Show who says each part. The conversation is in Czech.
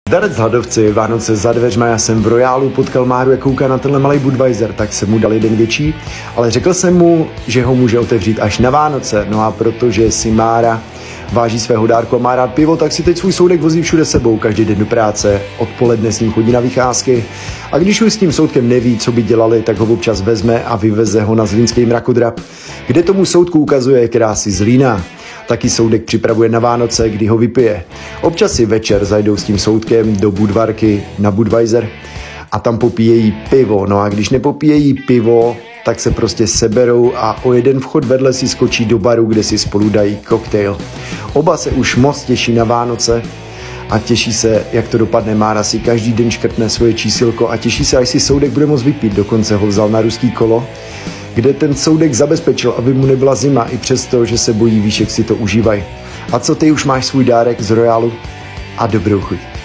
Speaker 1: Darec hladovci, Vánoce za dveřma, já jsem v Royálu potkal Máru, jak kouká na tenhle malý Budweiser, tak jsem mu dal jeden větší, ale řekl jsem mu, že ho může otevřít až na Vánoce, no a protože si Mára váží svého dárku a má rád pivo, tak si teď svůj soudek vozí všude sebou, každý den do práce, odpoledne s ním chodí na vycházky a když už s tím soudkem neví, co by dělali, tak ho občas vezme a vyveze ho na zlínský mrakodrap, kde tomu soudku ukazuje krásy Zlína. Taky soudek připravuje na Vánoce, kdy ho vypije. Občas si večer zajdou s tím soudkem do Budvarky na Budweiser a tam popíjejí pivo. No a když nepopíjejí pivo, tak se prostě seberou a o jeden vchod vedle si skočí do baru, kde si spolu dají koktejl. Oba se už moc těší na Vánoce a těší se, jak to dopadne. Mára si každý den škrtne svoje čísilko a těší se, až si soudek bude moct vypít. Dokonce ho vzal na ruský kolo, kde ten soudek zabezpečil, aby mu nebyla zima, i přesto, že se bojí výšek, si to užívají. A co ty, už máš svůj dárek z Royálu? A dobrou chuť.